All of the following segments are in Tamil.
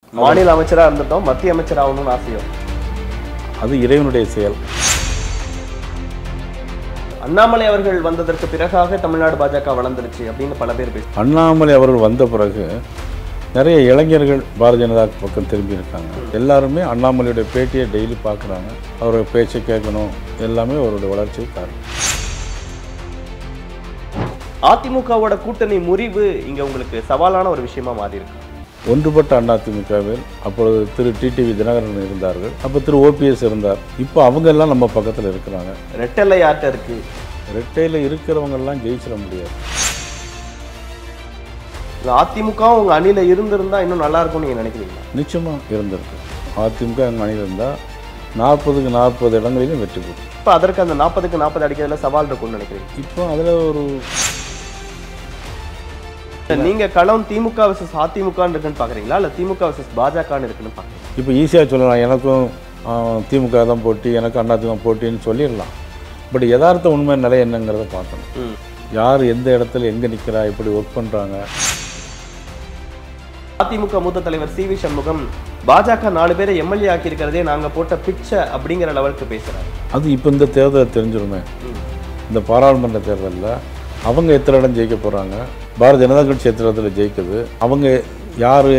மாநில அமைச்சராக இருந்துட்டோம், மத்திய அமைச்சர் ஆகணும்னு ஆசையோ? அது இறைவனுடைய செயல். அண்ணாமலை அவர்கள் வந்ததற்கு பிறகாக தமிழ்நாடு பாஜக வளர்ந்துருச்சு அப்படின்னு பல பேர் பேச. அண்ணாமலை அவர்கள் வந்த பிறகு நிறைய இளைஞர்கள் பாரதிய ஜனதா பக்கம் திரும்பி இருக்காங்க. எல்லாருமே அண்ணாமலையுடைய பேட்டியை டெய்லி பார்க்குறாங்க. அவரோட பேச்சை கேட்கணும், எல்லாமே அவருடைய வளர்ச்சிக்கு காரணம். அதிமுகவோட கூட்டணி முறிவு இங்க உங்களுக்கு சவாலான ஒரு விஷயமா மாறி இருக்கு. ஒன்றுபட்ட அதிமுகவில் அப்பொழுது திரு டிடிவி தினகரன் இருந்தார்கள், அப்போ திரு ஓபிஎஸ் இருந்தார். இப்போ அவங்க எல்லாம் நம்ம பக்கத்தில் இருக்கிறாங்க. ரெட்டலை யார்கிட்ட இருக்கு? ரெட்டையில் இருக்கிறவங்கெல்லாம் ஜெயிச்சிட முடியாது. அதிமுக உங்க அணியில இருந்திருந்தா இன்னும் நல்லா இருக்கும்னு நீங்க நினைக்கிறீங்களா? நிச்சயமாக இருந்திருக்கு. அதிமுக எங்கள் அணியில் இருந்தால் 40க்கு 40 இடங்களிலும் வெற்றி பெறும். இப்போ அதற்கு அந்த 40க்கு 40 அடிக்கிறதுல சவால் இருக்கும்னு நினைக்கிறீங்க? இப்போ அதில் ஒரு நீங்க களம் திமுக வர்சஸ் அதிமுக இருக்குன்னு பாக்குறீங்களா, இல்ல திமுக வர்சஸ் பாஜக இருக்குன்னு பாக்குறீங்களா? இப்போ ஈஸியாக சொல்லலாம், எனக்கும் திமுக தான் போட்டி, எனக்கு அதிமுக போட்டின்னு சொல்லிடலாம். பட் யதார்த்த உண்மை நிலை என்னங்கிறத பார்க்கணும். யார் எந்த இடத்துல எங்கே நிற்கிறா, எப்படி ஒர்க் பண்ணுறாங்க. அதிமுக மூத்த தலைவர் சி வி சண்முகம் பாஜக 4 பேரை எம்எல்ஏ ஆக்கி இருக்கிறதே நாங்க போட்ட பிச்சை அப்படிங்கிற லெவலுக்கு பேசுறாங்க. அது இப்போ இந்த தேர்தல் தெரிஞ்சிருமே. இந்த பாராளுமன்ற தேர்தலில் அவங்க எத்தனை இடம் ஜெயிக்க போகிறாங்க, பாரதிய ஜனதா கட்சி எத்தனை இடத்துல ஜெயிக்குது, அவங்க யார்.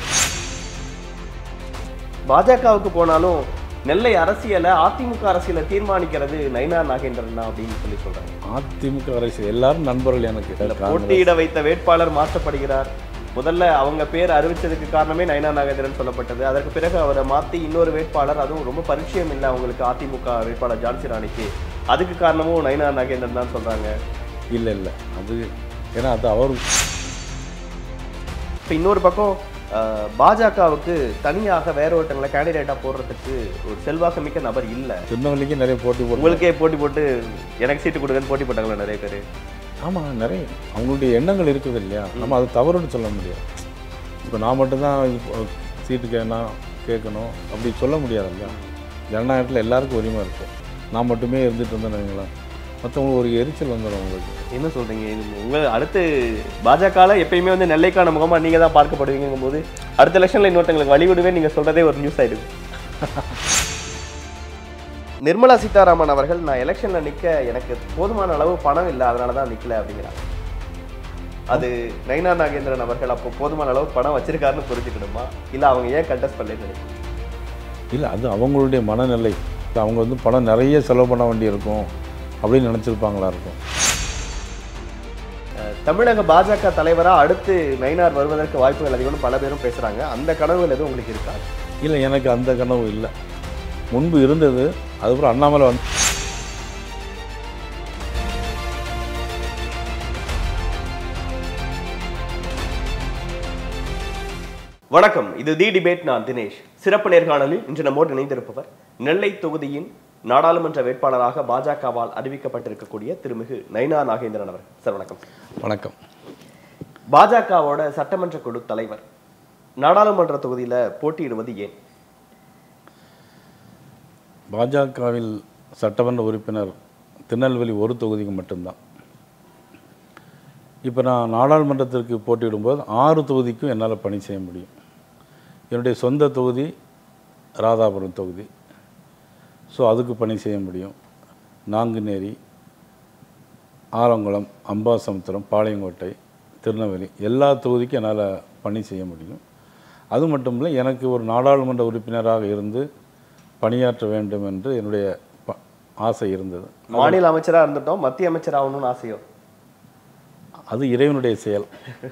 பாஜகவுக்கு போனாலும் நெல்லை அரசியலை அதிமுக அரசியலை தீர்மானிக்கிறது நயினார் நாகேந்திரன் தான் அப்படின்னு சொல்லி சொல்றாங்க. அதிமுக அரசியல் எல்லாரும் நண்பர்கள். எனக்கு போட்டியிட வைத்த வேட்பாளர் மாற்றப்படுகிறார். முதல்ல அவங்க பேர் அறிவிச்சதுக்கு காரணமே நயினார் நாகேந்திரன் சொல்லப்பட்டது. அதற்கு பிறகு அவரை மாற்றி இன்னொரு வேட்பாளர், அதுவும் ரொம்ப பரிச்சயம் இல்லை அவங்களுக்கு அதிமுக வேட்பாளர் ஜான்சி ராணிக்கு, அதுக்கு காரணமும் நயினார் நாகேந்திரன் தான் சொல்றாங்க. இல்லை அது ஏன்னா அது அவர். இப்போ இன்னொரு பக்கம் பாஜகவுக்கு தனியாக வேற ஒருத்தங்களை கேண்டிடேட்டாக போடுறதுக்கு ஒரு செல்வாக்கு மிக்க நபர் இல்லை. திருநெல்வேலிக்கு நிறைய போட்டி போட்டு, உங்களுக்கே போட்டி போட்டு எனக்கு சீட்டு கொடுங்கன்னு போட்டி போட்டாங்களா நிறைய பேர்? ஆமாம், நிறைய அவங்களுடைய எண்ணங்கள் இருக்குது இல்லையா, நம்ம அது தவறுன்னு சொல்ல முடியாது. இப்போ நான் மட்டும்தான் சீட்டு கேட்கணும் அப்படி சொல்ல முடியாது இல்லையா. ஜனநாயகத்தில் எல்லாருக்கும் உரிமை இருக்கும். நான் மட்டுமே இருந்துட்டு இருந்தேன், மற்றவங்களுக்கு ஒரு எரிச்சல் வந்துடும். உங்களுக்கு என்ன சொல்கிறீங்க? இது உங்கள் அடுத்து பாஜகவில் எப்பயுமே வந்து நெல்லைக்கான முகமாக நீங்கள் தான் பார்க்கப்படுவீங்கும் போது அடுத்த எலெக்ஷனில் இன்னொருத்தங்களுக்கு வழிவிடுவே நீங்கள் சொல்கிறதே ஒரு நியூஸ் ஆகிடுது. நிர்மலா சீதாராமன் அவர்கள் நான் எலெக்ஷனில் நிற்க எனக்கு போதுமான அளவு பணம் இல்லை, அதனால தான் நிற்கல அப்படிங்கிறாங்க. அது நயினார் நாகேந்திரன் அவர்கள் அப்போ போதுமான அளவு பணம் வச்சிருக்காருன்னு புரிஞ்சுக்கணுமா, இல்லை அவங்க ஏன் கண்டெஸ்ட் பண்ணலன்னு நினைக்கிறேன்? இல்லை, அது அவங்களுடைய மனநிலை. அவங்க வந்து பணம் நிறைய செலவு பண்ண வேண்டி இருக்கும் அப்படின்னு நினச்சிருப்பாங்களா இருக்கும். தமிழக பாஜக தலைவராக அடுத்து நயினார் வருவதற்கு வாய்ப்புகள் அதிகம்னு பல பேரும் பேசுகிறாங்க. அந்த கனவுகள் எதுவும் உங்களுக்கு இருக்கா? இல்லை, எனக்கு அந்த கனவு இல்லை. முன்பு இருந்தது, அதுக்கப்புறம் அண்ணாமலை வந்து. வணக்கம், இது தி டிபேட். நான் தினேஷ். சிறப்பு நேர்காணலில் இன்று நம்மோடு இணைந்திருப்பவர் நெல்லை தொகுதியின் நாடாளுமன்ற வேட்பாளராக பாஜகவால் அறிவிக்கப்பட்டிருக்கக்கூடிய திருமிகு நயினார் நாகேந்திரன் அவர். சார் வணக்கம். வணக்கம். பாஜகவோட சட்டமன்ற குழு தலைவர் நாடாளுமன்ற தொகுதியில் போட்டியிடுவது ஏன்? பாஜகவில் சட்டமன்ற உறுப்பினர் திருநெல்வேலி ஒரு தொகுதிக்கு மட்டும்தான். இப்போ நான் நாடாளுமன்றத்திற்கு போட்டியிடும்போது 6 தொகுதிக்கும் என்னால் பணி செய்ய முடியும். என்னுடைய சொந்த தொகுதி ராதாபுரம் தொகுதி, ஸோ அதுக்கு பணி செய்ய முடியும். நாங்குநேரி, ஆலங்குளம், அம்பாசமுத்திரம், பாளையங்கோட்டை, திருநெல்வேலி எல்லா தொகுதிக்கும் என்னால் பணி செய்ய முடியும். அது மட்டும் இல்லை, எனக்கு ஒரு நாடாளுமன்ற உறுப்பினராக இருந்து பணியாற்ற வேண்டும் என்று என்னுடைய ஆசை இருந்தது. மாநில அமைச்சராக இருந்துட்டோம், மத்திய அமைச்சர் ஆகணும்னு ஆசையோ? அது இறைவனுடைய செயல்.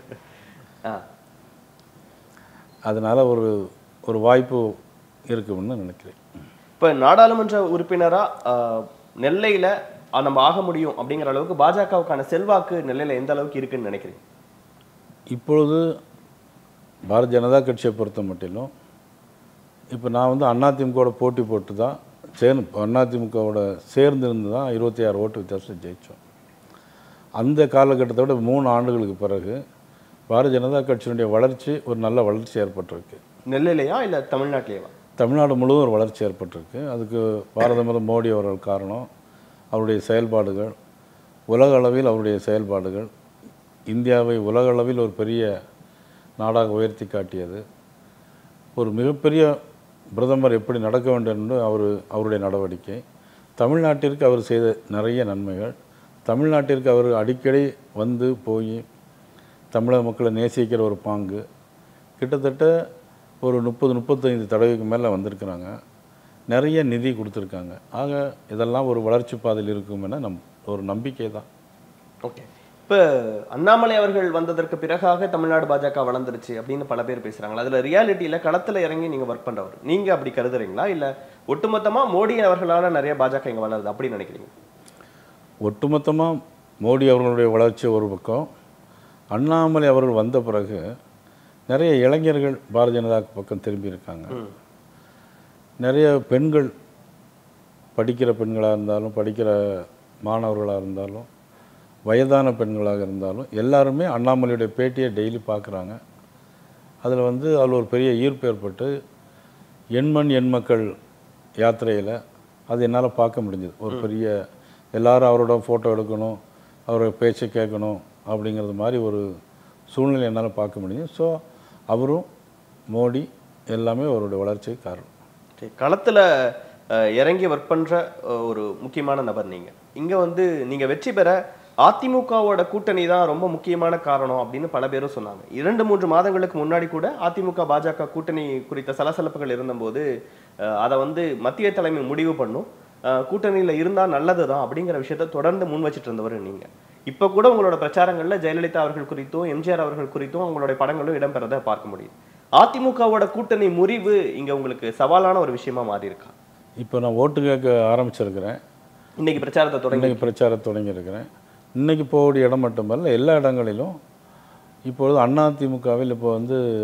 அதனால் ஒரு வாய்ப்பு இருக்குன்னு நினைக்கிறேன். இப்போ நாடாளுமன்ற உறுப்பினராக நெல்லையில் நம்ம ஆக முடியும் அப்படிங்கிற அளவுக்கு பாஜகவுக்கான செல்வாக்கு நெல்லையில் எந்த அளவுக்கு இருக்குன்னு நினைக்கிறேன்? இப்பொழுது பாரதிய ஜனதா கட்சியை பொறுத்த மட்டிலும் இப்போ நான் வந்து அதிமுகவோட போட்டி போட்டு தான் அதிமுகவோட சேர்ந்திருந்து தான் 26 ஓட்டு வித்தியாசம் ஜெயித்தோம். அந்த காலகட்டத்தை விட 3 ஆண்டுகளுக்கு பிறகு பாரதிய ஜனதா கட்சியினுடைய வளர்ச்சி ஒரு நல்ல வளர்ச்சி ஏற்பட்டிருக்கு. நெல்லையிலையா இல்லை தமிழ்நாட்டிலேயா? தமிழ்நாடு முழுவதும் ஒரு வளர்ச்சி ஏற்பட்டிருக்கு. அதுக்கு பிரதமர் மோடி அவர்கள் காரணம். அவருடைய செயல்பாடுகள், உலக அளவில் அவருடைய செயல்பாடுகள் இந்தியாவை உலக அளவில் ஒரு பெரிய நாடாக உயர்த்தி காட்டியது. ஒரு மிகப்பெரிய பிரதமர் எப்படி நடக்க வேண்டும் என்று அவருடைய நடவடிக்கை, தமிழ்நாட்டிற்கு அவர் செய்த நிறைய நன்மைகள், தமிழ்நாட்டிற்கு அவர் அடிக்கடி வந்து போய் தமிழக மக்களை நேசிக்கிற ஒரு பாங்கு, கிட்டத்தட்ட ஒரு 30-35 தடவைக்கு மேலே வந்திருக்கிறாங்க. நிறைய நிதி கொடுத்துருக்காங்க. ஆக இதெல்லாம் ஒரு வளர்ச்சி பாதையில் இருக்கும் என ஒரு நம்பிக்கை தான். ஓகே, இப்போ அண்ணாமலை அவர்கள் வந்ததற்கு பிறகாக தமிழ்நாடு பாஜக வளர்ந்துருச்சு அப்படின்னு பல பேர் பேசுகிறாங்களா? அதில் ரியாலிட்டியில் களத்தில் இறங்கி நீங்கள் ஒர்க் பண்ணுறவர், நீங்கள் அப்படி கருதுறீங்களா? இல்லை ஒட்டுமொத்தமாக மோடி அவர்களால் நிறைய பாஜக இங்கே வளருது அப்படின்னு நினைக்கிறீங்க? ஒட்டுமொத்தமாக மோடி அவர்களுடைய வளர்ச்சி ஒரு பக்கம், அண்ணாமலை அவர்கள் வந்த பிறகு நிறைய இளைஞர்கள் பாரதிய ஜனதா பக்கம் திரும்பி இருக்காங்க. நிறைய பெண்கள், படிக்கிற பெண்களாக இருந்தாலும், படிக்கிற மாணவர்களாக இருந்தாலும், வயதான பெண்களாக இருந்தாலும் எல்லாருமே அண்ணாமலையுடைய பேட்டியை டெய்லி பார்க்குறாங்க. அதில் அதில் ஒரு பெரிய ஈர்ப்பு ஏற்பட்டு எண்மண் எண் மக்கள் யாத்திரையில் அது என்னால் பார்க்க முடிஞ்சது. ஒரு பெரிய எல்லாரும் அவரோட ஃபோட்டோ எடுக்கணும், அவரோட பேச்சை கேட்கணும் அப்படிங்கிறது மாதிரி ஒரு சூழ்நிலை என்னால் பார்க்க முடியுது. ஸோ அவரும் மோடி எல்லாமே அவருடைய வளர்ச்சிக்கு காரணம். களத்தில் இறங்கி ஒர்க் பண்ணுற ஒரு முக்கியமான நபர் நீங்கள். இங்கே நீங்கள் வெற்றி பெற அதிமுகவோட கூட்டணி தான் ரொம்ப முக்கியமான காரணம் அப்படின்னு பல பேரும் சொன்னாங்க. 2-3 மாதங்களுக்கு முன்னாடி கூட அதிமுக பாஜக கூட்டணி குறித்த சலசலப்புகள் இருந்தபோது அதை மத்திய தலைமை முடிவு பண்ணும், கூட்டணியில் இருந்தால் நல்லது தான் அப்படிங்கிற விஷயத்த தொடர்ந்து முன் வச்சுட்டு இருந்தவர் நீங்கள். இப்போ கூட உங்களோட பிரச்சாரங்களில் ஜெயலலிதா அவர்கள் குறித்தும் எம்ஜிஆர் அவர்கள் குறித்தும் உங்களுடைய படங்களும் இடம்பெறதை பார்க்க முடியும். அதிமுகவோட கூட்டணி முறிவு இங்கே உங்களுக்கு சவாலான ஒரு விஷயமா மாறி இருக்கா? இப்போ நான் ஓட்டு கேட்க ஆரம்பிச்சிருக்கிறேன். இன்னைக்கு பிரச்சாரத்தை தொடங்கியிருக்கிறேன். இன்றைக்கி போகக்கூடிய இடம் மட்டுமல்ல, எல்லா இடங்களிலும் இப்பொழுது அதிமுகவில் இப்போ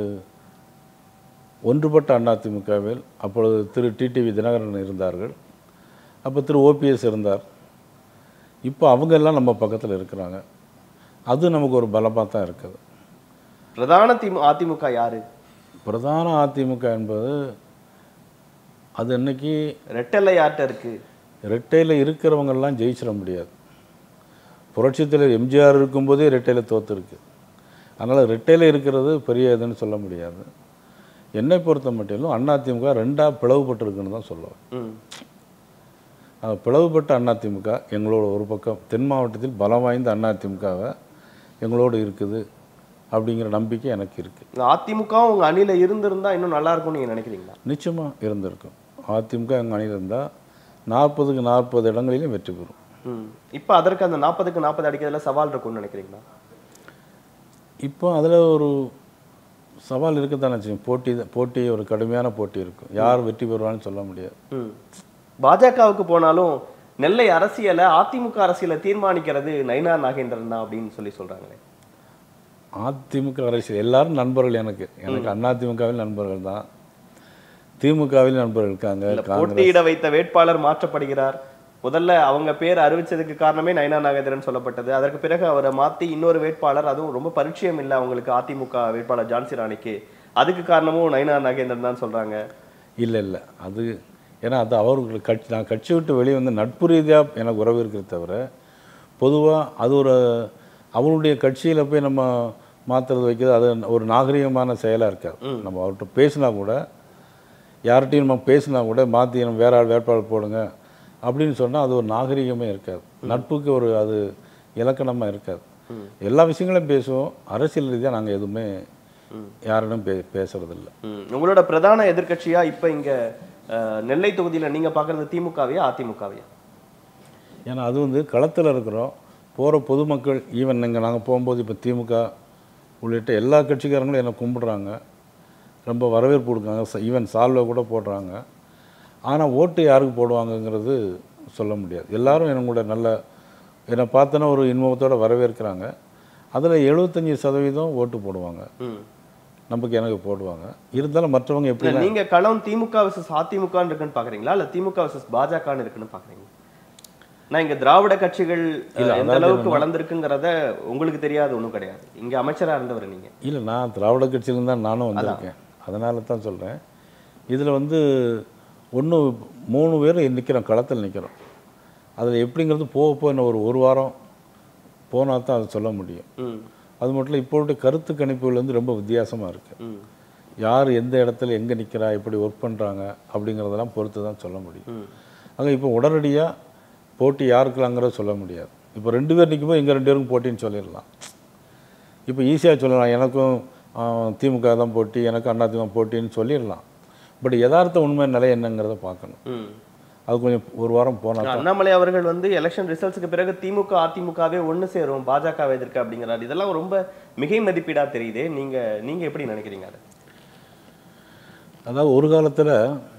ஒன்றுபட்ட அதிமுகவில் அப்பொழுது திரு டிடிவி தினகரன் இருந்தார்கள், அப்போ திரு OPS இருந்தார். இப்போ அவங்க எல்லாம் நம்ம பக்கத்தில் இருக்கிறாங்க. அது நமக்கு ஒரு பலமாக தான் இருக்குது. பிரதான அதிமுக யாரு? பிரதான அதிமுக என்பது அது இன்னைக்கு ரெட்டையில் யார்கிட்ட இருக்குது? ரெட்டையில் இருக்கிறவங்கெல்லாம் ஜெயிச்சிட முடியாது. புரட்சித் தலைவர் எம்ஜிஆர் இருக்கும்போதே ரெட்டையில் தோற்றுருக்கு. அதனால் ரெட்டையில் இருக்கிறது பெரிய இதுன்னு சொல்ல முடியாது. என்னை பொறுத்த மட்டிலும் அதிமுக 2ஆக பிளவுபட்டுருக்குன்னு தான் சொல்லுவேன். பிளவுபட்ட அதிமுக எங்களோட ஒரு பக்கம் தென் மாவட்டத்தில் பலம் வாய்ந்த அதிமுகவை எங்களோடு இருக்குது அப்படிங்கிற நம்பிக்கை எனக்கு இருக்குது. அதிமுக உங்கள் அணியில் இருந்திருந்தால் இன்னும் நல்லா இருக்கும்னு நீங்கள் நினைக்கிறீங்களா? நிச்சயமாக இருந்திருக்கும். அதிமுக எங்கள் அணியில் இருந்தால் 40க்கு 40 இடங்களிலும் வெற்றி பெறும். இப்போ அதற்கு அந்த 40க்கு 40 அடிக்கிறதுல சவால் இருக்கும்னு நினைக்கிறீங்களா? இப்போ அதில் ஒரு சவால் இருக்கத்தானே செய்யும். போட்டி ஒரு கடுமையான போட்டி இருக்கும். யார் வெற்றி பெறுவான்னு சொல்ல முடியாது. பாஜகவுக்கு போனாலும் நெல்லை அரசியலை அதிமுக அரசியலை தீர்மானிக்கிறது நயினார் நாகேந்திரன் தான் அப்படின்னு சொல்கிறாங்களே. அதிமுக அரசியல் எல்லாரும் நண்பர்கள். எனக்கு அதிமுகவில் நண்பர்கள் தான், திமுகவில் நண்பர்கள் இருக்காங்க. போட்டியிட வைத்த வேட்பாளர் மாற்றப்படுகிறார். முதல்ல அவங்க பேர் அறிவிச்சதுக்கு காரணமே நயினார் நாகேந்திரன் சொல்லப்பட்டது. அதற்கு பிறகு அவரை மாற்றி இன்னொரு வேட்பாளர், அதுவும் ரொம்ப பரிச்சயம் இல்லை அவங்களுக்கு அதிமுக வேட்பாளர் ஜான்சி ராணிக்கு, அதுக்கு காரணமும் நயினார் நாகேந்திரன் தான் சொல்கிறாங்க. இல்லை அது ஏன்னா அது அவர்களுக்கு நான் கட்சி விட்டு வெளியே நட்பு ரீதியாக எனக்கு உறவு இருக்கிறத தவிர பொதுவாக அது ஒரு அவருடைய கட்சியில் போய் நம்ம மாற்றுறது வைக்கிறது அது ஒரு நாகரிகமான செயலாக இருக்காது. நம்ம அவர்கிட்ட பேசினா கூட, யார்கிட்டையும் நம்ம பேசினா கூட மாற்றி நம்ம வேற ஆள் வேட்பாளர் போடுங்க அப்படின்னு சொன்னால் அது ஒரு நாகரிகமே இருக்காது. நட்புக்கு ஒரு அது இலக்கணமாக இருக்காது. எல்லா விஷயங்களும் பேசுவோம். அரசியல் ரீதியாக நாங்கள் எதுவுமே யாரிடம் பேசுறதில்லை. உங்களோட பிரதான எதிர்கட்சியாக இப்போ இங்கே நெல்லை தொகுதியில் நீங்கள் பார்க்குறது திமுகவையா அதிமுகவையா? ஏன்னா அது களத்தில் இருக்கிறோம். போகிற பொதுமக்கள் ஈவன் இங்கே நாங்கள் போகும்போது இப்போ திமுக உள்ளிட்ட எல்லா கட்சிக்காரங்களும் என்னை கும்பிடுறாங்க, ரொம்ப வரவேற்பு கொடுக்குறாங்க, ஈவன் சால்வை கூட போடுறாங்க. ஆனால் ஓட்டு யாருக்கு போடுவாங்கங்கிறது சொல்ல முடியாது. எல்லோரும் என்னோட நல்ல என்னை பார்த்தோன்னா ஒரு இன்முகத்தோடு வரவேற்கிறாங்க. அதில் 75% ஓட்டு போடுவாங்க, நமக்கு எனக்கு போடுவாங்க. இருந்தாலும் மற்றவங்க எப்படி? நீங்கள் களம் திமுக vs அதிமுகன்னு இருக்குன்னு பார்க்குறீங்களா, இல்லை திமுக vs பாஜகன்னு இருக்குன்னு பார்க்குறீங்க? நான் இங்கே திராவிட கட்சிகள் எந்த அளவுக்கு வளர்ந்துருக்குங்கிறத உங்களுக்கு தெரியாது ஒன்றும் கிடையாது. இங்கே அமைச்சராக இருந்தவர் நீங்கள். இல்லை, நான் திராவிட கட்சியிலேருந்து தான் நானும் வந்திருக்கேன். அதனால தான் சொல்கிறேன். இதில் 3 பேர் நிற்கிறோம், களத்தில் நிற்கிறோம். அதில் எப்படிங்கிறது போக இன்னும் ஒரு வாரம் போனால் தான் அதை சொல்ல முடியும். அது மட்டும் இல்லை, இப்போடைய கருத்து கணிப்புகள் ரொம்ப வித்தியாசமாக இருக்குது. யார் எந்த இடத்துல எங்கே நிற்கிறா, எப்படி ஒர்க் பண்ணுறாங்க அப்படிங்கிறதெல்லாம் பொறுத்து தான் சொல்ல முடியும். அங்கே இப்போ உடனடியாக போட்டி யாருக்கலாங்கிறத சொல்ல முடியாது. இப்போ 2 பேர் நிற்கும்போது எங்கள் 2 பேருக்கும் போட்டின்னு சொல்லிடலாம். இப்போ ஈஸியாக சொல்லலாம், எனக்கும் திமுக தான் போட்டி, எனக்கு அதிமுக போட்டின்னு சொல்லிடலாம். பட் யதார்த்த உண்மை நிலை என்னங்கிறத பார்க்கணும். அது கொஞ்சம் ஒரு வாரம் போனால். அண்ணாமலை அவர்கள் வந்து எலெக்ஷன் ரிசல்ட்ஸ்க்கு பிறகு திமுக அதிமுகவே ஒன்று சேரும், பாஜக எதிர்க்க அப்படிங்கிறாரு. இதெல்லாம் ரொம்ப மிகை மதிப்பீடா தெரியுது. நீங்க எப்படி நினைக்கிறீங்க அதை? அதாவது ஒரு காலத்தில்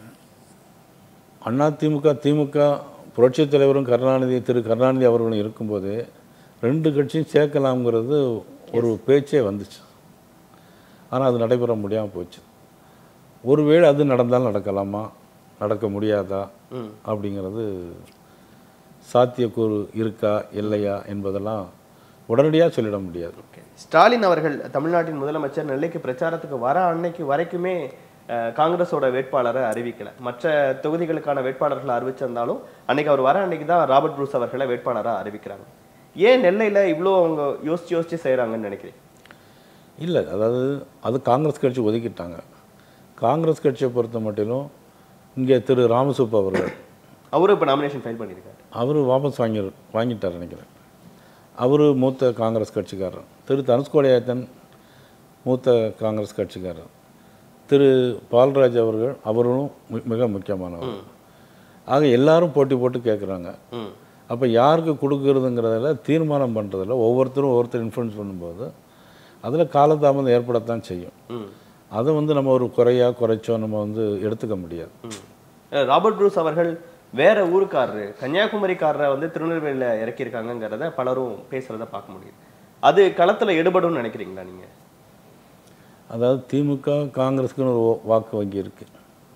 அதிமுக திமுக புரட்சித் தலைவரும் திரு கருணாநிதி அவர்களும் இருக்கும்போது 2 கட்சியும் சேர்க்கலாம்ங்கிறது ஒரு பேச்சே வந்துச்சு. ஆனால் அது நடைபெற முடியாமல் போச்சு. ஒருவேளை அது நடந்தாலும் நடக்கலாமா, நடக்க முடியாதா அப்படிங்கிறது சாத்தியக்கூறு இருக்கா இல்லையா என்பதெல்லாம் உடனடியாக சொல்லிட முடியாது. ஸ்டாலின் அவர்கள் தமிழ்நாட்டின் முதலமைச்சர் நெல்லைக்கு பிரச்சாரத்துக்கு வர அன்னைக்கு வரைக்குமே காங்கிரஸோட வேட்பாளரை அறிவிக்கல. மற்ற தொகுதிகளுக்கான வேட்பாளர்களை அறிவிச்சிருந்தாலும் அன்னைக்கு அவர் வர அன்னைக்கு தான் ராபர்ட் ப்ரூஸ் அவர்களை வேட்பாளராக அறிவிக்கிறாங்க. ஏன் நெல்லையில் இவ்வளோ அவங்க யோசிச்சு செய்கிறாங்கன்னு நினைக்கிறேன்? இல்லை, அதாவது அது காங்கிரஸ் கட்சி ஒதுக்கிட்டாங்க. காங்கிரஸ் கட்சியை பொறுத்த மட்டிலும் இங்கே திரு ராமசுப்பு அவர்கள் அவரும் இப்போ நாமினேஷன் ஃபைல் பண்ணியிருக்காரு. அவர் வாபஸ் வாங்கிட்டார் நினைக்கிறேன். அவர் மூத்த காங்கிரஸ் கட்சிக்காரர். திரு தனுஷ்கோடியாத்தன் மூத்த காங்கிரஸ் கட்சிக்காரர். திரு பால்ராஜ் அவர்கள் அவர்களும் மிக முக்கியமானவர். ஆக எல்லாரும் போட்டி போட்டு கேட்குறாங்க. அப்போ யாருக்கு கொடுக்குறதுங்கிறதில் தீர்மானம் பண்ணுறதில்ல, ஒவ்வொருத்தர் இன்ஃப்ளூயன்ஸ் பண்ணும்போது அதில் காலதாமதம் ஏற்படத்தான் செய்யும். அதை நம்ம ஒரு குறைச்சோ நம்ம எடுத்துக்க முடியாது. ராபர்ட் ப்ரூஸ் அவர்கள் வேற ஊருக்காரரு, கன்னியாகுமரிக்காரரை திருநெல்வேலியில் இறக்கியிருக்காங்கிறத பலரும் பேசுகிறத பார்க்க முடியுது. அது களத்தில் எடுபடும் நினைக்கிறீங்களா நீங்கள்? அதாவது திமுக காங்கிரஸுக்குன்னு ஒரு வாக்கு வங்கி இருக்குது.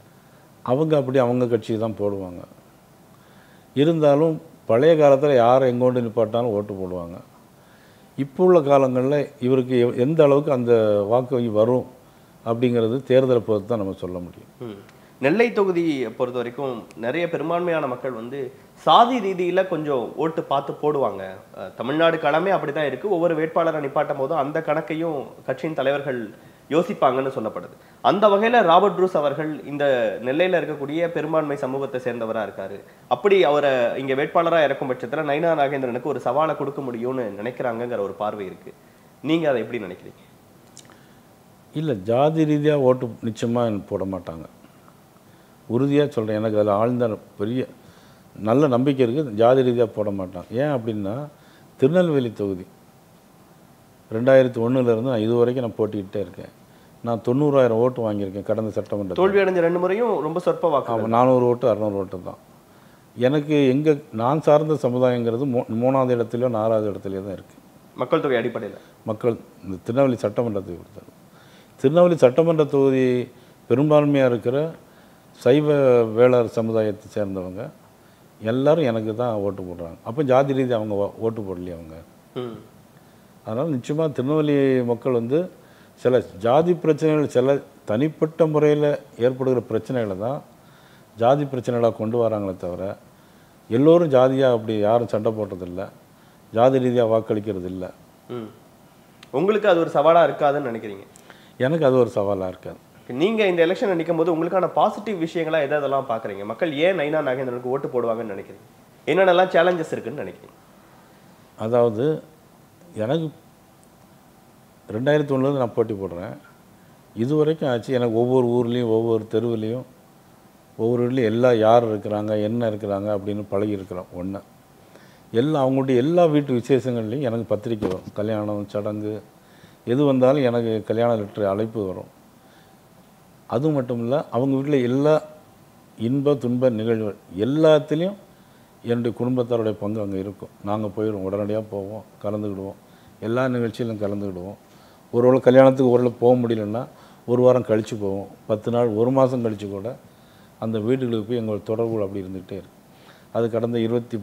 அவங்க கட்சி தான் போடுவாங்க. இருந்தாலும் பழைய காலத்தில் யாரை எங்கொண்டு நிப்பாட்டாலும் ஓட்டு போடுவாங்க. இப்போ உள்ள காலங்களில் இவருக்கு எந்த அளவுக்கு அந்த வாக்கு வங்கி வரும் அப்படிங்கிறது தேர்தலை பொறுத்து தான் நம்ம சொல்ல முடியும். நெல்லை தொகுதியை பொறுத்த வரைக்கும் நிறைய பெரும்பான்மையான மக்கள் சாதி ரீதியில் கொஞ்சம் ஓட்டு பார்த்து போடுவாங்க. தமிழ்நாடு களமே அப்படி தான் இருக்குது. ஒவ்வொரு வேட்பாளரை நிப்பாட்டும் போதும் அந்த கணக்கையும் கட்சியின் தலைவர்கள் யோசிப்பாங்கன்னு சொல்லப்படுது. அந்த வகையில் ராபர்ட் ப்ரூஸ் அவர்கள் இந்த நெல்லையில் இருக்கக்கூடிய பெரும்பான்மை சமூகத்தை சேர்ந்தவராக இருக்காரு. அப்படி அவரை இங்கே வேட்பாளராக இறக்கும் பட்சத்தில் நயினார் நாகேந்திரனுக்கு ஒரு சவாலை கொடுக்க முடியும்னு நினைக்கிறாங்கங்கிற ஒரு பார்வை இருக்குது. நீங்கள் அதை எப்படி நினைக்கிறீங்க? இல்லை, ஜாதி ரீதியாக ஓட்டு நிச்சயமாக போட மாட்டாங்க. உறுதியாக சொல்கிறேன், எனக்கு அதில் ஆழ்ந்த பெரிய நல்ல நம்பிக்கை இருக்குது. ஜாதி ரீதியாக போட மாட்டாங்க. ஏன் அப்படின்னா திருநெல்வேலி தொகுதி 2001 நான் இது வரைக்கும் நான் போட்டிக்கிட்டே இருக்கேன். நான் 90,000 ஓட்டு வாங்கியிருக்கேன் கடந்த சட்டமன்ற. தோல்வி அடைஞ்ச 2 முறையும் ரொம்ப சொற்ப வாக்கு. 400 ஓட்டு 600 ஓட்டு தான். எனக்கு நான் சார்ந்த சமுதாயங்கிறது 3வது இடத்துலையோ 4வது இடத்துலையோ தான் இருக்குது மக்கள் தொகை அடிப்படையில். இந்த திருநெல்வேலி சட்டமன்றத்தை கொடுத்தாரு. திருநெல்வேலி சட்டமன்ற தொகுதி பெரும்பான்மையாக இருக்கிற சைவ வேளாளர் சமுதாயத்தை சேர்ந்தவங்க எல்லாரும் எனக்கு தான் ஓட்டு போடுறாங்க. அப்போ ஜாதி ரீதி அவங்க ஓட்டு போடலையே அவங்க. அதனால் நிச்சயமாக திருநெல்வேலி மக்கள் சில ஜாதி பிரச்சனைகள், சில தனிப்பட்ட முறையில் ஏற்படுகிற பிரச்சனைகளை தான் ஜாதி பிரச்சனைகளாக கொண்டு வராங்களே தவிர எல்லோரும் ஜாதியாக அப்படி யாரும் சண்டை போட்டதில்லை, ஜாதி ரீதியாக வாக்களிக்கிறது இல்லை. உங்களுக்கு அது ஒரு சவாலாக இருக்காதுன்னு நினைக்கிறீங்க? எனக்கு அது ஒரு சவாலாக இருக்காது. நீங்கள் இந்த எலெக்ஷன் நிற்கும் போது உங்களுக்கான பாசிட்டிவ் விஷயங்களாக எதெல்லாம் பார்க்குறீங்க? மக்கள் ஏன் நயினார் நாகேந்திரனுக்கு ஓட்டு போடுவாங்கன்னு நினைக்கிறீங்க? என்னென்னலாம் சேலஞ்சஸ் இருக்குன்னு நினைக்கிறீங்க? அதாவது எனக்கு 2001 நான் போட்டி போடுறேன். இது வரைக்கும் ஆச்சு. எனக்கு ஒவ்வொரு ஊர்லேயும் ஒவ்வொரு தெருவுலேயும் ஒவ்வொரு வீட்லேயும் எல்லாம் யார் இருக்கிறாங்க என்ன இருக்கிறாங்க அப்படின்னு பழகியிருக்கிறோம். ஒன்று அவங்களுடைய எல்லா வீட்டு விசேஷங்கள்லையும் எனக்கு பத்திரிக்கை வரும். கல்யாணம் சடங்கு எது வந்தாலும் எனக்கு கல்யாண லெட்டர் அழைப்பு வரும். அது மட்டும் இல்லை, அவங்க வீட்டில் எல்லா இன்ப துன்ப நிகழ்வுகள் எல்லாத்துலேயும் என்னுடைய குடும்பத்தாருடைய பங்கு அங்கே இருக்கும். நாங்கள் போயிடுவோம், உடனடியாக போவோம், கலந்துக்கிடுவோம், எல்லா நிகழ்ச்சியிலும் கலந்துக்கிடுவோம். ஒரு கல்யாணத்துக்கு ஒரு போக முடியலன்னா ஒரு வாரம் கழித்து போவோம், 10 நாள் 1 மாதம் கழித்து கூட அந்த வீடுகளுக்கு போய் எங்களோட தொடர்புகள் அப்படி இருந்துகிட்டே இருக்குது. அது கடந்த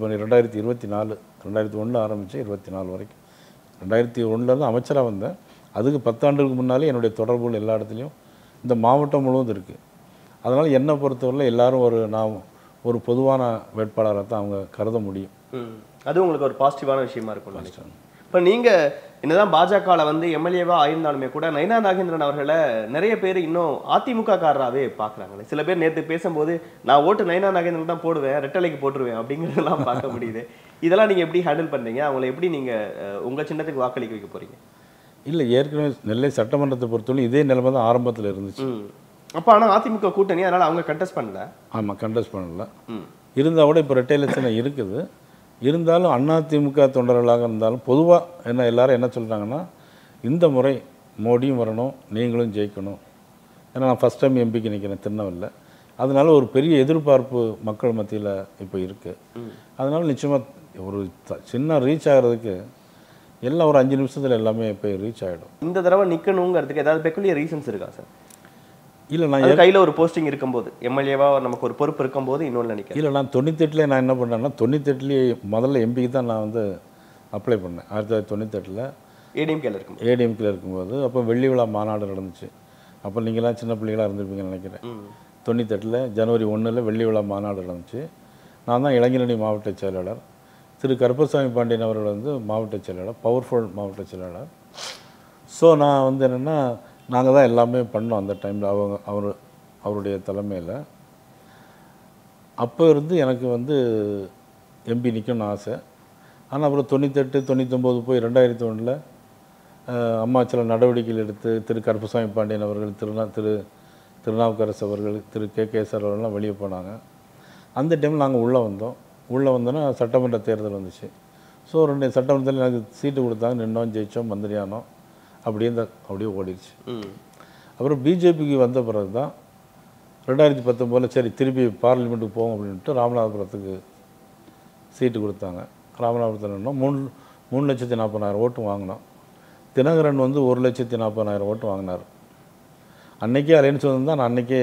2024 ஆரம்பித்து 24 வரைக்கும். 2001 அமைச்சராக வந்தேன். அதுக்கு 10 ஆண்டுகளுக்கு முன்னாலே என்னுடைய தொடர்புகள் எல்லா இடத்துலையும் இந்த மாவட்டம் முழுவதும் இருக்குது. அதனால் என்னை பொறுத்தவரையில் எல்லோரும் நான் ஒரு பொதுவான வேட்பாளராக தான் அவங்க கருத முடியும். அது உங்களுக்கு ஒரு பாசிட்டிவான விஷயமா இருக்கும். இப்போ நீங்கள் என்னதான் பாஜகவில் வந்து எம்எல்ஏவா ஆயிருந்தாலுமே கூட நயினார் நாகேந்திரன் அவர்களை நிறைய பேர் இன்னும் அதிமுக காரராகவே பார்க்குறாங்களே. சில பேர் நேற்று பேசும்போது நான் ஓட்டு நயினார் நாகேந்திரன் தான் போடுவேன், ரெட்டலைக்கு போட்டுருவேன் அப்படிங்கிறதெல்லாம் பார்க்க முடியுது. இதெல்லாம் நீங்கள் எப்படி ஹேண்டில் பண்ணுறீங்க? அவங்களை எப்படி நீங்கள் உங்கள் சின்னத்துக்கு வாக்களிக்க வைக்க போகிறீங்க? இல்லை, ஏற்கனவே நெல்லை சட்டமன்றத்தை பொறுத்தவரை இதே நிலைமை தான் ஆரம்பத்தில் இருந்துச்சு. அப்போ ஆனால் அதிமுக கூட்டணி, அதனால் அவங்க கண்டெஸ்ட் பண்ணல. ஆமாம், கண்டெஸ்ட் பண்ணல. இருந்தால் கூட இப்போ ரெட்டை எலெக்ஷன் இருக்குது. இருந்தாலும் அதிமுக தொண்டர்களாக இருந்தாலும் பொதுவாக எல்லாரும் என்ன சொல்கிறாங்கன்னா, இந்த முறை மோடியும் வரணும், நீங்களும் ஜெயிக்கணும். ஏன்னா நான் ஃபஸ்ட் டைம் எம்பிக்கு நிற்கிறேன் திருநெல்வேலியில். அதனால ஒரு பெரிய எதிர்பார்ப்பு மக்கள் மத்தியில் இப்போ இருக்குது. அதனால் நிச்சயமாக ஒரு சின்ன ரீச் ஆகிறதுக்கு எல்லாம் ஒரு 5 நிமிஷத்தில் எல்லாமே போய் ரீச் ஆகிடும். இந்த தடவை நிற்கணுங்கிறதுக்கு ஏதாவது பெக்குலியர் ரீசன்ஸ் இருக்கா சார்? இல்லை, நான் கையில் ஒரு போஸ்டிங் இருக்கும்போது, எம்எல்ஏவாக நமக்கு ஒரு பொறுப்பு இருக்கும்போது இன்னொன்று நினைக்கிறேன். இல்லை, நான் 98 நான் என்ன பண்ணேன்னா, 98 முதல்ல எம்பிக்கு தான் நான் வந்து அப்ளை பண்ணேன். 1998 ஏடிஎம்கேல இருக்கும்போது அப்போ வெள்ளி விழா மாநாடு நடந்துச்சு. அப்போ நீங்களாம் சின்ன பிள்ளைகளாக இருந்திருப்பீங்கன்னு நினைக்கிறேன். 98 ஜனவரி 1 வெள்ளி விழா மாநாடு நடந்துச்சு. நான் தான் இளைஞரணி மாவட்ட செயலாளர். திரு கருப்பசாமி பாண்டியன் அவர்கள் வந்து மாவட்ட செயலாளர், பவர்ஃபுல் மாவட்ட செயலாளர். ஸோ நான் வந்து என்னென்னா, நாங்கள் தான் எல்லாமே பண்ணோம் அந்த டைமில். அவருடைய தலைமையில். அப்போ இருந்து எனக்கு வந்து எம்பி நிற்கணும்னு ஆசை. ஆனால் அப்புறம் 98, 99 போய் 2001 அம்மா சில நடவடிக்கைகள் எடுத்து திரு கருப்பசாமி பாண்டியன் அவர்கள், திருநாவுக்கரசு அவர்கள், திரு KKS அவர்கள்லாம் வெளியே போனாங்க. அந்த டைமில் நாங்கள் உள்ளே வந்தோன்னா சட்டமன்ற தேர்தல் வந்துச்சு. ஸோ 2 சட்டமன்றத்தில் எனக்கு சீட்டு கொடுத்தாங்க, நின்னோம், ஜெயித்தோம், மந்திரியானோம். அப்படியே ஓடிடுச்சு. அப்புறம் பிஜேபிக்கு வந்த பிறகு தான் 2019 சரி திருப்பி பார்லிமெண்ட்டுக்கு போவோம் அப்படின்ட்டு ராமநாதபுரத்துக்கு சீட்டு கொடுத்தாங்க. ராமநாதபுரத்தில் நின்னோம். 3,40,000 ஓட்டு வாங்கினோம். தினகரன் வந்து 1,40,000 ஓட்டு வாங்கினார். அன்றைக்கே அலையன்ஸ் வந்து தான் நான் அன்றைக்கே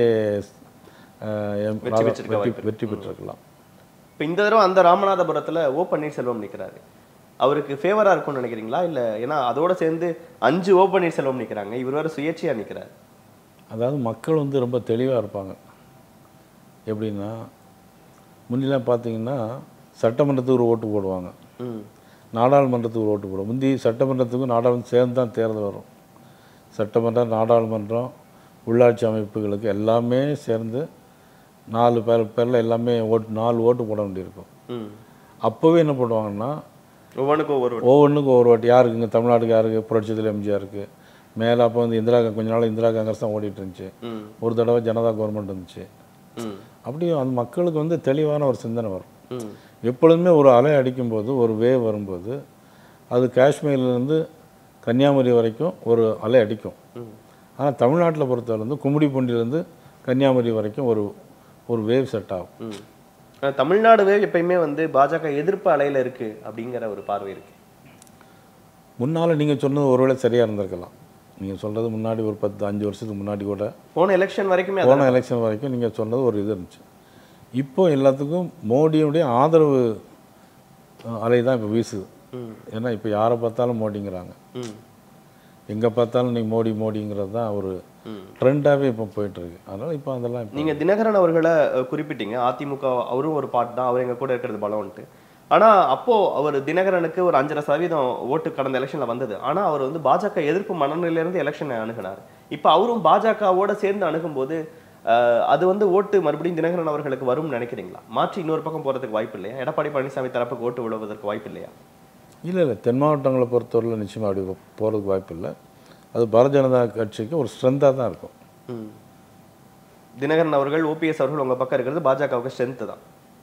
வெற்றி பெற்றிருக்கலாம். இப்போ இந்த தடவை அந்த ராமநாதபுரத்தில் ஓ பன்னீர்செல்வம் நிற்கிறாரு. அவருக்கு ஃபேவராக இருக்கும்னு நினைக்கிறீங்களா? இல்லை, ஏன்னா அதோடு சேர்ந்து 5 ஓ பன்னீர்செல்வம் நிற்கிறாங்க, இவர் வேறு சுயேட்சையாக நிற்கிறார். அதாவது மக்கள் வந்து ரொம்ப தெளிவாக இருப்பாங்க. எப்படின்னா, முன்னெல்லாம் பார்த்தீங்கன்னா சட்டமன்றத்துக்கு ஒரு ஓட்டு போடுவாங்க, நாடாளுமன்றத்துக்கு ஒரு ஓட்டு போடுவோம். முந்தி சட்டமன்றத்துக்கும் நாடாளுமன்றம் சேர்ந்து தான் தேர்தல் வரும். சட்டமன்றம், நாடாளுமன்றம், உள்ளாட்சி அமைப்புகளுக்கு எல்லாமே சேர்ந்து 4 பேரில் எல்லாமே 4 ஓட்டு போட வேண்டியிருக்கும். அப்போவே என்ன பண்ணுவாங்கன்னா, ஒவ்வொன்றுக்கும் ஒவ்வொரு வாட்டி. யாருக்கு இங்கே தமிழ்நாட்டுக்கு, யாருக்கு புரட்சித்தில் எம்ஜிஆருக்கு மேலே. அப்போ வந்து கொஞ்ச நாள் இந்திரா காங்கிரஸ் தான் ஓடிட்டு இருந்துச்சு. ஒரு தடவை ஜனதா கவர்மெண்ட் இருந்துச்சு. அப்படியும் அந்த மக்களுக்கு வந்து தெளிவான ஒரு சிந்தனை வரும். எப்பொழுதுமே ஒரு அலை அடிக்கும்போது, ஒரு வேவ் வரும்போது, அது காஷ்மீர்லேருந்து கன்னியாகுமரி வரைக்கும் ஒரு அலை அடிக்கும். ஆனால் தமிழ்நாட்டில் பொறுத்தவரை வந்து கும்மிடிப்பூண்டிலேருந்து கன்னியாகுமரி வரைக்கும் ஒரு வேவ் செட் ஆகும். தமிழ்நாடு வேவ் எப்பயுமே வந்து பாஜக எதிர்ப்பு அலையில் இருக்குது அப்படிங்கிற ஒரு பார்வை இருக்குது. முன்னால் நீங்கள் சொன்னது ஒருவேளை சரியாக இருந்திருக்கலாம். நீங்கள் சொல்கிறது முன்னாடி ஒரு 5 வருஷத்துக்கு முன்னாடி கூட போன எலெக்ஷன் வரைக்கும் நீங்கள் சொன்னது ஒரு இது இருந்துச்சு. இப்போ எல்லாத்துக்கும் மோடியுடைய ஆதரவு அலை தான் இப்போ வீசுது. ஏன்னா இப்போ யாரை பார்த்தாலும் மோடிங்கிறாங்க, எங்கே பார்த்தாலும் நீங்கள் மோடிங்கிறது தான் ஒரு ட்ரெண்டாகவே இப்போ போயிட்டுருக்கு. அதனால் இப்போ அதெல்லாம் நீங்கள் தினகரன் அவர்களை குறிப்பிட்டீங்க. அதிமுக அவரும் ஒரு பார்ட் தான், அவர் எங்கள் கூட இருக்கிறது பலம்ன்ட்டு. ஆனால் அப்போது அவர் தினகரனுக்கு ஒரு 5.5% ஓட்டு கடந்த எலெக்ஷனில் வந்தது. ஆனால் அவர் வந்து பாஜக எதிர்ப்பு மனநிலையிலேருந்து எலெக்ஷனை அணுகினார். இப்போ அவரும் பாஜகவோடு சேர்ந்து அணுகும்போது அது வந்து ஓட்டு மறுபடியும் தினகரன் அவர்களுக்கு வரும்னு நினைக்கிறீங்களா? மாற்றி இன்னொரு பக்கம் போகிறதுக்கு வாய்ப்பு இல்லையா? எடப்பாடி பழனிசாமி தரப்புக்கு ஓட்டு விழுவதற்கு வாய்ப்பு இல்லையா? இல்லை, தென் மாவட்டங்களை பொறுத்தவரையில் நிச்சயமாக அப்படி போகிறதுக்கு வாய்ப்பு இல்லை. அது பாரதிய ஜனதா கட்சிக்கு ஒரு ஸ்ட்ரென்த்தாக தான் இருக்கும். தினகரன் அவர்கள், OPS அவர்கள் உங்கள் பக்கம் இருக்கிறது பாஜகவுக்கு ஸ்ட்ரென்த்து தான்.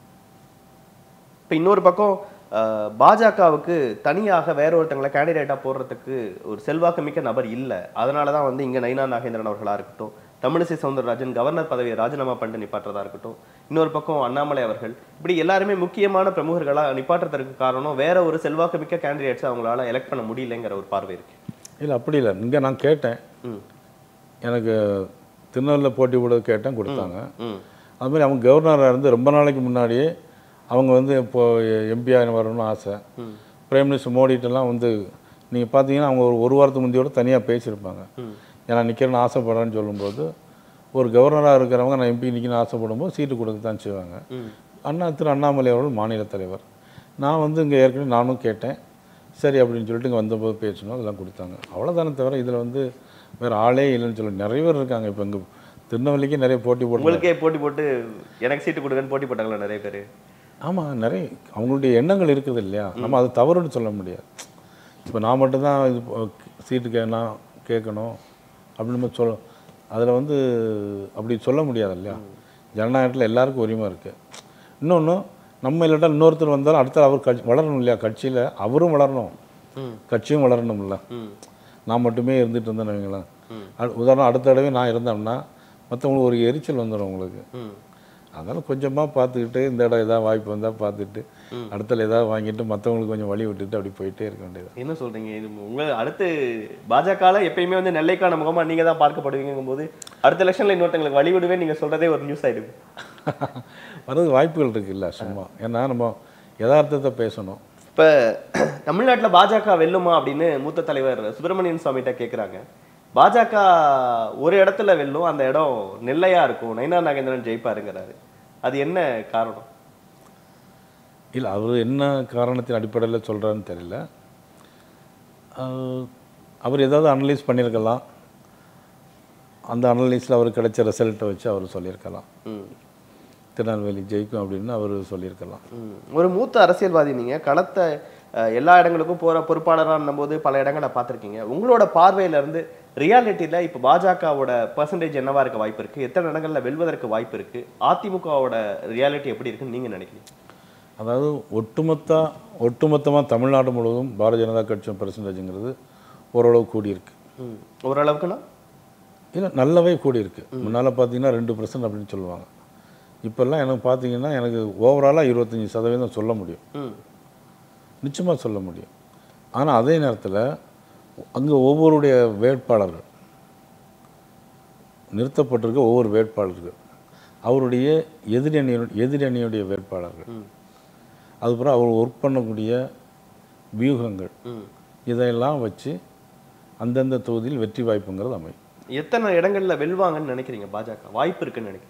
இப்போ இன்னொரு பக்கம் பாஜகவுக்கு தனியாக வேற ஒருத்தங்களை கேண்டிடேட்டாக போடுறதுக்கு ஒரு செல்வாக்கு மிக்க நபர் இல்லை. அதனால தான் வந்து இங்கே நயினார் நாகேந்திரன் அவர்களாக இருக்கட்டும், தமிழிசை சவுந்தரராஜன் கவர்னர் பதவியை ராஜினாமா பண்ணிட்டு நிப்பாட்டுறதா இருக்கட்டும், இன்னொரு பக்கம் அண்ணாமலை அவர்கள், இப்படி எல்லாருமே முக்கியமான பிரமுகர்களாக நிப்பாட்டுறதுக்கு காரணம் வேற ஒரு செல்வாக்கு மிக்க கேண்டிடேட்ஸை அவங்களால எலெக்ட் பண்ண முடியலைங்கிற ஒரு பார்வை இருக்கு. இல்லை, அப்படி இல்லை. இங்கே நான் கேட்டேன், எனக்கு திருநெல்வேலியில் போட்டி போட கேட்டேன், கொடுத்தாங்க. அதுமாதிரி அவங்க கவர்னராக இருந்து ரொம்ப நாளைக்கு முன்னாடியே அவங்க வந்து இப்போது எம்பியாக வரணும்னு ஆசை. பிரைம் மினிஸ்டர் மோடிட்டெல்லாம் வந்து நீங்கள் பார்த்தீங்கன்னா அவங்க ஒரு வாரத்துக்கு முந்தையோட தனியாக பேசியிருப்பாங்க. ஏன்னா நிற்கிறேன்னு ஆசைப்படுறேன்னு சொல்லும்போது, ஒரு கவர்னராக இருக்கிறவங்க நான் எம்பி நிற்கணும்னு ஆசைப்படும்போது சீட்டு கொடுக்க தான் செய்வாங்க. திரு அண்ணாமலை அவர்கள் மாநில தலைவர். நான் வந்து இங்கே ஏற்கனவே நானும் கேட்டேன், சரி அப்படின்னு சொல்லிட்டு இங்கே வந்தபோது பேசணும், அதெல்லாம் கொடுத்தாங்க. அவ்வளோதானே தவிர இதில் வந்து வேறு ஆளே இல்லைன்னு சொல்லி நிறைய பேர் இருக்காங்க. இப்போ இங்கே திருநெல்வேலிக்கே நிறைய போட்டி போட்டு, உங்களுக்கே போட்டி போட்டு எனக்கு சீட்டு கொடுங்கன்னு போட்டி போட்டாங்களா நிறைய பேர்? ஆமாம், நிறைய அவங்களுடைய எண்ணங்கள் இருக்குது இல்லையா, நம்ம அது தவறுன்னு சொல்ல முடியாது. இப்போ நான் மட்டும்தான் இது சீட்டு கேட்கணும் அப்படின்னு சொல்ல, அதில் வந்து அப்படி சொல்ல முடியாது இல்லையா. ஜனநாயகத்தில் எல்லாருக்கும் உரிமை இருக்குது. இன்னொன்று, நம்ம இல்லாட்டா இன்னொருத்தர் வந்தாலும் அடுத்த அவர் வளரணும் இல்லையா, கட்சியில் அவரும் வளரணும், கட்சியும் வளரணும்ல. நான் மட்டுமே இருந்துட்டு இருந்தேன்னு வைங்களேன், உதாரணம் அடுத்த தடவை நான் இருந்தேன்னா மற்றவங்களுக்கு ஒரு எரிச்சல் வந்துடும் உங்களுக்கு. அதனால் கொஞ்சமாக பார்த்துக்கிட்டு இந்த இடம் ஏதாவது வாய்ப்பு வந்தால் பார்த்துட்டு அடுத்தல ஏதாவது வாங்கிட்டு மற்றவங்களுக்கு கொஞ்சம் வழி விட்டுட்டு அப்படி போயிட்டே இருக்க வேண்டியது. என்ன சொல்கிறீங்க? இது உங்கள் அடுத்து பாஜகவில் எப்பயுமே வந்து நெல்லைக்கான முகமாக நீங்கள் தான் பார்க்கப்படுவீங்கும் போது அடுத்த எலெக்ஷனில் இன்னொருத்தங்களுக்கு வழி விடுவேன் நீங்கள் சொல்கிறதே ஒரு நியூஸ் ஆகிடும். வர்றது வாய்ப்புகள் இருக்குல்ல சும்மா. ஏன்னா நம்ம யதார்த்தத்தை பேசணும். இப்போ தமிழ்நாட்டில் பாஜக வெல்லுமா அப்படின்னு மூத்த தலைவர் சுப்பிரமணியன் சுவாமிகிட்ட கேட்குறாங்க. பாஜக ஒரு இடத்துல வெல்லும், அந்த இடம் நெல்லையா இருக்கும், நயினார் நாகேந்திரன் ஜெயிப்பாருங்கிறாரு. அது என்ன காரணம்? இல்லை, அவர் என்ன காரணத்தின் அடிப்படையில் சொல்கிறாருன்னு தெரியல. அவர் ஏதாவது அனலைஸ் பண்ணியிருக்கலாம். அந்த அனலைஸில் அவருக்கு கிடைச்ச ரிசல்ட்டை வச்சு அவர் சொல்லியிருக்கலாம் திருநெல்வேலி ஜெயிக்கும் அப்படின்னு அவர் சொல்லியிருக்கலாம். ஒரு மூத்த அரசியல்வாதி, நீங்கள் களத்தை எல்லா இடங்களுக்கும் போகிற பொறுப்பாளராக போது பல இடங்களை பார்த்துருக்கீங்க. உங்களோட பார்வையிலேருந்து ரியாலிட்டியில் இப்போ பாஜகவோட பர்சன்டேஜ் என்னவா இருக்க வாய்ப்பு இருக்குது, எத்தனை இடங்களில் வெல்வதற்கு வாய்ப்பு இருக்குது, அதிமுகவோட ரியாலிட்டி எப்படி இருக்குன்னு நீங்கள் நினைக்கிறீங்க? அதாவது ஒட்டுமொத்தமாக தமிழ்நாடு முழுவதும் பாரதிய ஜனதா கட்சி பர்சன்டேஜுங்கிறது ஓரளவு கூடியிருக்கு. ஓரளவுக்குன்னா இல்லை, நல்லாவே கூடியிருக்கு. முன்னால் பார்த்தீங்கன்னா 2% அப்படின்னு சொல்லுவாங்க. இப்போல்லாம் எனக்கு பார்த்தீங்கன்னா எனக்கு ஓவராலாக 25% சொல்ல முடியும், நிச்சயமாக சொல்ல முடியும். ஆனால் அதே நேரத்தில் அங்கே ஒவ்வொருடைய வேட்பாளர்கள் நிறுத்தப்பட்டிருக்க ஒவ்வொரு வேட்பாளர்கள் அவருடைய எதிரணியுடைய வேட்பாளர்கள், அதுக்கப்புறம் அவர் ஒர்க் பண்ணக்கூடிய வியூகங்கள், இதையெல்லாம் வச்சு அந்தந்த தொகுதியில் வெற்றி வாய்ப்புங்கிறது அமையும். எத்தனை இடங்களில் வெல்வாங்கன்னு நினைக்கிறீங்க பாஜக வாய்ப்பு இருக்குன்னு நினைக்கிறீங்க?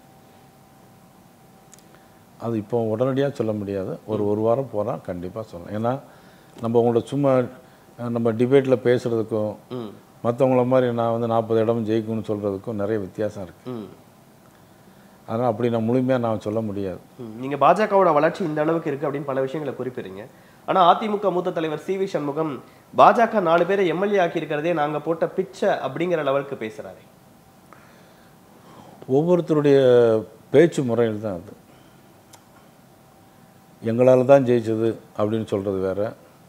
அது இப்போ உடனடியாக சொல்ல முடியாது. ஒரு வாரம் போனால் கண்டிப்பாக சொல்லலாம். ஏன்னா நம்ம உங்களோட சும்மா நம்ம டிபேட்டில் பேசுகிறதுக்கும் மற்றவங்கள மாதிரி நான் வந்து 40 இடம் ஜெயிக்கும்னு சொல்கிறதுக்கும் நிறைய வித்தியாசம் இருக்குது. அதனால் அப்படி நான் முழுமையாக நான் சொல்ல முடியாது. நீங்கள் பாஜகவோட வளர்ச்சி இந்த அளவுக்கு இருக்குது அப்படின்னு பல விஷயங்களை குறிப்பிடுறீங்க. ஆனால் அதிமுக மூத்த தலைவர் சி.வி. சண்முகம் பாஜக 4 பேரை எம்எல்ஏ ஆக்கியிருக்கிறதே நாங்கள் போட்ட பிச்சை அப்படிங்கிற லெவலுக்கு பேசுகிறாரு. ஒவ்வொருத்தருடைய பேச்சு முறையில் தான் அது. எங்களால் தான் ஜெயிச்சது அப்படின்னு சொல்கிறது வேறு,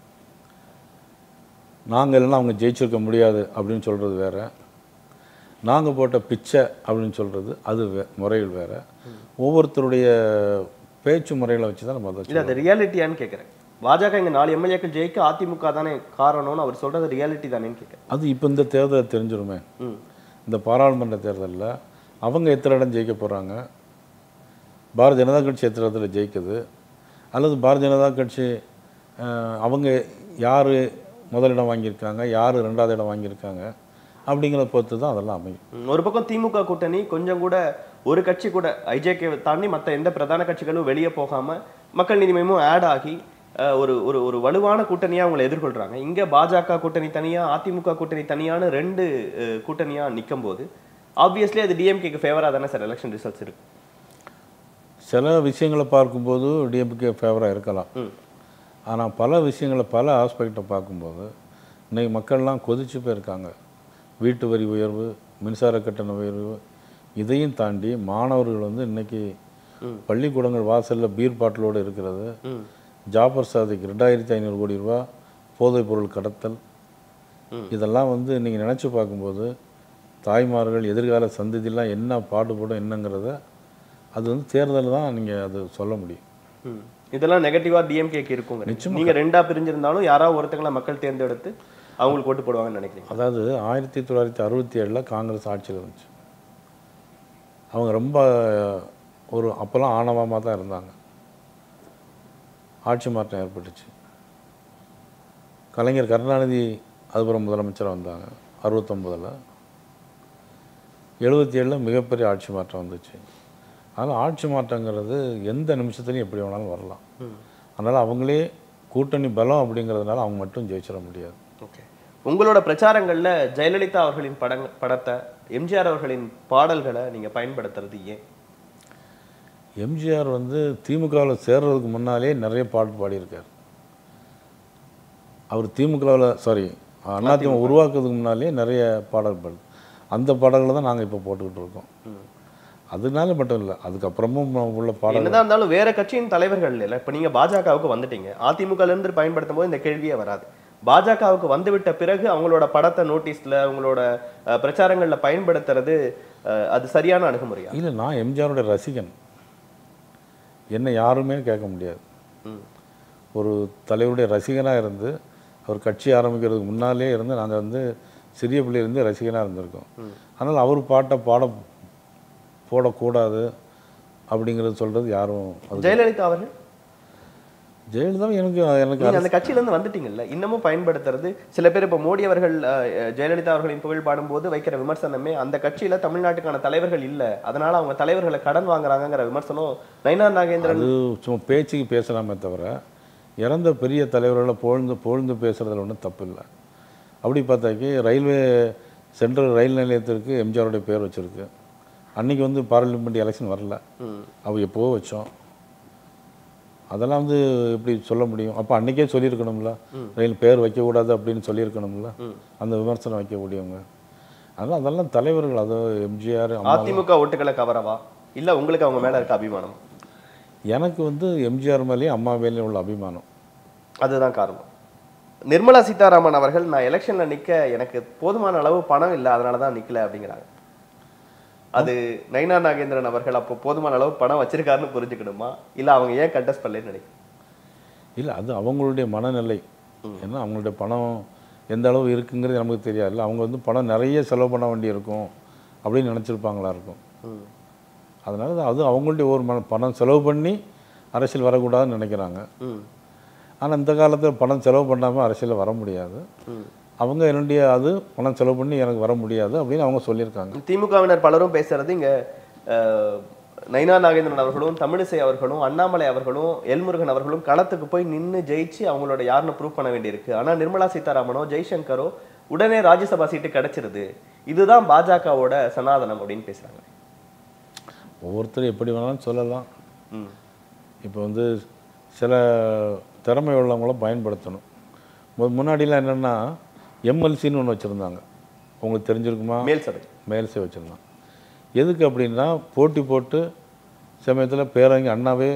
நாங்கள் இல்லைன்னா அவங்க ஜெயிச்சிருக்க முடியாது அப்படின்னு சொல்கிறது வேறு, நாங்கள் போட்ட பிச்சை அப்படின்னு சொல்கிறது அது முறைகள் வேறு. ஒவ்வொருத்தருடைய பேச்சு முறைகளை வச்சு தான் நம்ம அதை இல்லை, அது ரியாலிட்டியான்னு கேட்குறேன். பாஜக இங்கே 4 எம்எல்ஏக்கள் ஜெயிக்க அதிமுக தானே காரணம்னு அவர் சொல்கிறது ரியாலிட்டி தானேன்னு கேட்குறேன். அது இப்போ இந்த தேர்தலில் தெரிஞ்சிருமே. இந்த பாராளுமன்ற தேர்தலில் அவங்க எத்தனை இடம் ஜெயிக்க போகிறாங்க, பாரதிய ஜனதா கட்சி எத்தனை இடத்துல ஜெயிக்குது, அல்லது பாரதிய ஜனதா கட்சி அவங்க யார் முதலிடம் வாங்கியிருக்காங்க, யார் 2வது இடம் வாங்கியிருக்காங்க அப்படிங்கிறத பொறுத்து தான் அதெல்லாம் அமையும். ஒரு பக்கம் திமுக கூட்டணி கொஞ்சம் கூட ஒரு கட்சி கூட ஐஜேகே தாண்டி மற்ற எந்த பிரதான கட்சிகளும் வெளியே போகாமல் மக்கள் நீதி மய்யமும் ஆட் ஆகி ஒரு ஒரு ஒரு வலுவான கூட்டணியாக அவங்களை எதிர்கொள்கிறாங்க. இங்கே பாஜக கூட்டணி தனியாக, அதிமுக கூட்டணி தனியான 2 கூட்டணியாக நிற்கும் போது ஆப்வியஸ்லி அது டிஎம்கேக்கு ஃபேவராக தானே சார் எலெக்ஷன் ரிசல்ட்ஸ் இருக்கு. சில விஷயங்களை பார்க்கும்போது டிஎம்கே ஃபேவராக இருக்கலாம். ஆனால் பல விஷயங்களை பல ஆஸ்பெக்டை பார்க்கும்போது இன்றைக்கி மக்கள்லாம் கொதிச்சு போயிருக்காங்க. வீட்டு வரி உயர்வு, மின்சார கட்டண உயர்வு, இதையும் தாண்டி மாணவர்கள் வந்து இன்றைக்கி பள்ளிக்கூடங்கள் வாசலில் பீர் பாட்டிலோடு இருக்கிறது, ஜாபர் சாதிக்கு 2500 கோடி ரூபா போதைப் பொருள் கடத்தல், இதெல்லாம் வந்து நீங்கள் நினச்சி பார்க்கும்போது தாய்மார்கள் எதிர்கால சந்ததியெல்லாம் என்ன பாடுபடும் என்னங்கிறத அது வந்து தேர்தலில் தான் நீங்கள் அது சொல்ல முடியும். இதெல்லாம் நெகட்டிவாக டிஎம்கேக்கு இருக்குங்க. நிச்சயம் நீங்கள் 2ஆக பிரிஞ்சிருந்தாலும் யாராவது ஒருத்தங்களை மக்கள் தேர்ந்தெடுத்து அவங்களுக்கு ஓட்டு போடுவாங்கன்னு நினைக்கிறீங்க? அதாவது 1967 காங்கிரஸ் ஆட்சியில் இருந்துச்சு. அவங்க ரொம்ப ஒரு அப்போல்லாம் ஆணவமாக தான் இருந்தாங்க. ஆட்சி மாற்றம் ஏற்பட்டுச்சு. கலைஞர் கருணாநிதி அதுபுறம் முதலமைச்சராக வந்தாங்க 69. 77 மிகப்பெரிய ஆட்சி மாற்றம் வந்துச்சு. அதனால் ஆட்சி மாற்றங்கிறது எந்த நிமிஷத்துலையும் எப்படி வேணாலும் வரலாம். அதனால் அவங்களே கூட்டணி பலம் அப்படிங்கிறதுனால அவங்க மட்டும் ஜெயிச்சிட முடியாது. ஓகே, உங்களோட பிரச்சாரங்கள்ல ஜெயலலிதா அவர்களின் படத்தை, எம்ஜிஆர் அவர்களின் பாடல்களை நீங்க பயன்படுத்துறது ஏன்? எம்ஜிஆர் வந்து திமுகவில் சேர்றதுக்கு முன்னாலே நிறைய பாட்டு பாடியிருக்கார். அவர் திமுகவில் அதிமுக உருவாக்குறதுக்கு முன்னாலே நிறைய பாடல்கள், அந்த பாடல்களை தான் நாங்கள் இப்போ போட்டுக்கிட்டு இருக்கோம். அதனால மட்டும் இல்லை, அதுக்கப்புறமும் உள்ள பாடல் என்னதான் இருந்தாலும் வேற கட்சியின் தலைவர்கள் இல்லை. இப்போ நீங்கள் பாஜகவுக்கு வந்துட்டீங்க, அதிமுகலேருந்து பயன்படுத்தும் போது இந்த கேள்வியே வராது. பாஜகவுக்கு வந்துவிட்ட பிறகு அவங்களோட படத்தை நோட்டீஸில் அவங்களோட பிரச்சாரங்களில் பயன்படுத்துறது அது சரியான அணுகுமுறையா? இல்லை, நான் எம்ஜிஆருடைய ரசிகன், என்னை யாருமே கேட்க முடியாது. ஒரு தலைவருடைய ரசிகனாக இருந்து அவர் கட்சி ஆரம்பிக்கிறதுக்கு முன்னாலே இருந்து நாங்கள் வந்து சிறிய பிள்ளையிலேருந்து ரசிகனாக இருந்திருக்கோம். அதனால் அவர் பாட்டை போடக்கூடாது அப்படிங்கிறது சொல்கிறது யாரும். ஜெயலலிதா அவர்கள், ஜெயலலிதா எனக்கு அந்த கட்சியிலேருந்து வந்துட்டீங்கல்ல, இன்னமும் பயன்படுத்துறது சில பேர். இப்போ மோடி அவர்கள் ஜெயலலிதா அவர்களின் புகழ் பாடும்போது வைக்கிற விமர்சனமே அந்த கட்சியில் தமிழ்நாட்டுக்கான தலைவர்கள் இல்லை, அதனால் அவங்க தலைவர்களை கடன் வாங்குறாங்கிற விமர்சனம் நயினார் நாகேந்திரன். அது சும்மா பேச்சுக்கு பேசலாமே தவிர இறந்த பெரிய தலைவர்களை பொழுந்து பேசுகிறதுல ஒன்றும் தப்பு இல்லை. அப்படி பார்த்தாக்கி சென்ட்ரல் ரயில் நிலையத்திற்கு எம்ஜிஆருடைய பேர் வச்சுருக்கு. அன்றைக்கி வந்து பார்லிமெண்ட் எலெக்ஷன் வரல, அவள் எப்போவோ வச்சோம். அதெல்லாம் வந்து எப்படி சொல்ல முடியும்? அப்போ அன்றைக்கே சொல்லியிருக்கணும்ல, ரயில் பேர் வைக்கக்கூடாது அப்படின்னு சொல்லியிருக்கணும்ல, அந்த விமர்சனம் வைக்கக்கூடியவங்க. அதெல்லாம் தலைவர்கள். அது எம்ஜிஆர் அதிமுக ஓட்டுகளை கவரவா இல்லை உங்களுக்கு அவங்க மேலே இருக்க அபிமானம்? எனக்கு வந்து எம்ஜிஆர் மேலேயும் அம்மா மேலேயும் உள்ள அபிமானம், அதுதான் காரணம். நிர்மலா சீதாராமன் அவர்கள், நான் எலெக்ஷனில் நிற்க எனக்கு போதுமான அளவு பணம் இல்லை, அதனால தான் நிற்கல அப்படிங்கிறாங்க. அது நயினார் நாகேந்திரன் அவர்கள் அப்போ போதுமான அளவு பணம் வச்சிருக்காருன்னு புரிஞ்சுக்கணுமா, இல்லை அவங்க ஏன் கண்டெஸ்ட் பண்ணலன்னு நினைக்கிறேன்? இல்லை, அது அவங்களுடைய மனநிலை. ஏன்னா அவங்களுடைய பணம் எந்த அளவு இருக்குங்கிறது நமக்கு தெரியாது. அவங்க வந்து பணம் நிறைய செலவு பண்ண வேண்டி இருக்கும் அப்படின்னு நினச்சிருப்பாங்களா இருக்கும். அதனால அது அவங்களுடைய ஒரு பணம் செலவு பண்ணி அரசியல் வரக்கூடாதுன்னு நினைக்கிறாங்க. ஆனால் இந்த காலத்தில் பணம் செலவு பண்ணாமல் அரசியலில் வர முடியாது. அவங்க என்னுடைய பணம் செலவு பண்ணி எனக்கு வர முடியாது அப்படின்னு அவங்க சொல்லியிருக்காங்க. திமுகவினர் பலரும் பேசுறது இங்கே நயினார் நாகேந்திரன் அவர்களும், தமிழிசை அவர்களும், அண்ணாமலை அவர்களும், எல்முருகன் அவர்களும் களத்துக்கு போய் நின்று ஜெயிச்சு அவங்களோட யாருன்னு ப்ரூவ் பண்ண வேண்டியிருக்கு. ஆனால் நிர்மலா சீதாராமனோ ஜெய்சங்கரோ உடனே ராஜ்யசபா சீட்டு கிடைச்சிருது, இதுதான் பாஜகவோட சனாதனம் அப்படின்னு பேசுகிறாங்க. ஒவ்வொருத்தரும் எப்படி வேணாலும் சொல்லலாம். இப்போ வந்து சில திறமை உள்ளவங்கள பயன்படுத்தணும். முன்னாடிலாம் என்னென்னா எம்எல்சின்னு ஒன்று வச்சுருந்தாங்க, உங்களுக்கு தெரிஞ்சிருக்குமா? மேல் சபை வச்சுருந்தாங்க. எதுக்கு அப்படின்னா போட்டி போட்டு சமயத்தில் பேரங்க அண்ணாவே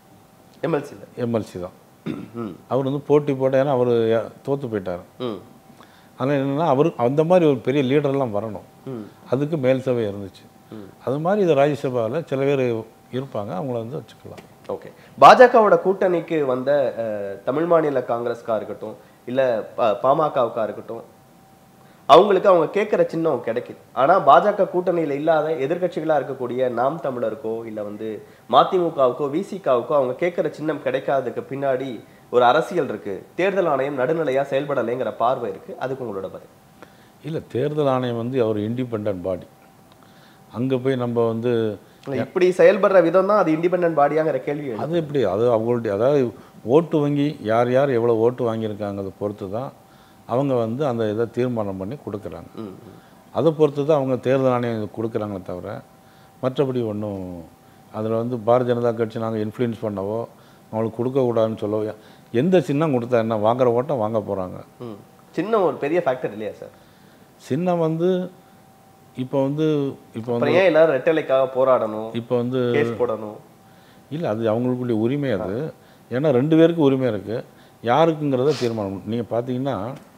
எம்எல்சி தான். அவர் வந்து போட்டி போட்ட, ஏன்னா அவர் தோற்று போயிட்டார். ஆனால் என்னென்னா அவர் அந்த மாதிரி ஒரு பெரிய லீடர்லாம் வரணும், அதுக்கு மேல் சபை இருந்துச்சு. அது மாதிரி இது ராஜ்யசபாவில் சில பேர் இருப்பாங்க, அவங்கள வந்து வச்சுக்கலாம். ஓகே, பாஜகவோட கூட்டணிக்கு வந்த தமிழ் மாநில காங்கிரஸ்கா இருக்கட்டும், இல்லை பாமகவுக்கா இருக்கட்டும், அவங்களுக்கு அவங்க கேட்குற சின்னம் கிடைக்குது. ஆனால் பாஜக கூட்டணியில் இல்லாத எதிர்கட்சிகளாக இருக்கக்கூடிய நாம் தமிழருக்கோ இல்லை வந்து மதிமுகவுக்கோ விசிகாவுக்கோ அவங்க கேட்குற சின்னம் கிடைக்காததுக்கு பின்னாடி ஒரு அரசியல் இருக்குது. தேர்தல் ஆணையம் நடுநிலையாக செயல்படலைங்கிற பார்வை இருக்குது. அதுக்கு உங்களோட பதில்? இல்லை, தேர்தல் ஆணையம் வந்து அவர் இண்டிபெண்ட் பாடி. அங்கே போய் நம்ம வந்து இப்படி செயல்படுற விதம் தான் அது இண்டிபெண்டன்ட் பாடியாங்கிற கேள்வி. அது எப்படி? அது அவங்களுடைய, அதாவது ஓட்டு வங்கி யார் யார் எவ்வளோ ஓட்டு வாங்கியிருக்காங்க அதை பொறுத்து தான் அவங்க வந்து அந்த இதை தீர்மானம் பண்ணி கொடுக்குறாங்க. அதை பொறுத்து தான் அவங்க தேர்தல் ஆணையம் கொடுக்குறாங்களே தவிர மற்றபடி ஒன்றும் அதில் வந்து பாரதிய ஜனதா கட்சி நாங்கள் இன்ஃப்ளூயன்ஸ் பண்ணவோ அவங்களுக்கு கொடுக்கக்கூடாதுன்னு சொல்லவோ, எந்த சின்னம் கொடுத்தா என்ன, வாங்குற ஓட்டம் வாங்க போகிறாங்க. சின்னம் ஒரு பெரிய ஃபேக்டர் இல்லையா சார்? சின்னம் வந்து இப்போ வந்து ஏன் எல்லாரும் ரெட்டலைக்காக போராடணும், இப்போ வந்து கேஸ் போடணும்? இல்லை, அது அவங்களுக்குள்ள உரிமை. அது ஏன்னா 2 பேருக்கு உரிமை இருக்குது, யாருக்குங்கிறத தீர்மானம். நீங்கள் பார்த்தீங்கன்னா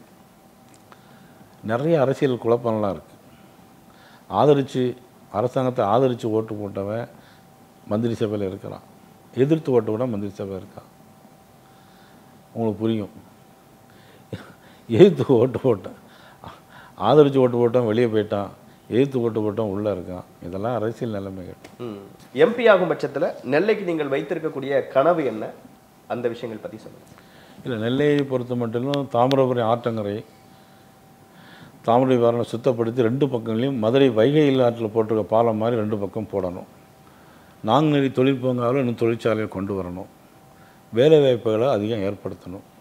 நிறைய அரசியல் குழப்பம்லாம் இருக்குது. அரசாங்கத்தை ஆதரித்து ஓட்டு போட்டவன் மந்திரி சபையில் இருக்கிறான், எதிர்த்து ஓட்டு கூட மந்திரி சபையில் இருக்கான். உங்களுக்கு புரியும். எதிர்த்து ஓட்டு போட்டான், ஆதரித்து ஓட்டு போட்டான் வெளியே போயிட்டான், எதிர்த்து ஓட்டு போட்டோம் உள்ளே இருக்கான். இதெல்லாம் அரசியல் நிலைமைகள். எம்பி ஆகும் பட்சத்தில் நெல்லைக்கு நீங்கள் வைத்திருக்கக்கூடிய கனவு என்ன, அந்த விஷயங்கள் பற்றி சொல்லுங்கள். இல்லை, நெல்லையை பொறுத்த மட்டும் தாமிரபரணி ஆற்றங்கரை தாமிரை வாரணை சுத்தப்படுத்தி 2 பக்கங்களையும் மதுரை வைகை ஆற்றில் போட்டிருக்க பாலம் மாதிரி 2 பக்கம் போடணும். நாங்குநேரி தொழிற்பூங்காவில் இன்னும் தொழிற்சாலையை கொண்டு வரணும். வேலைவாய்ப்புகளை அதிகம் ஏற்படுத்தணும்.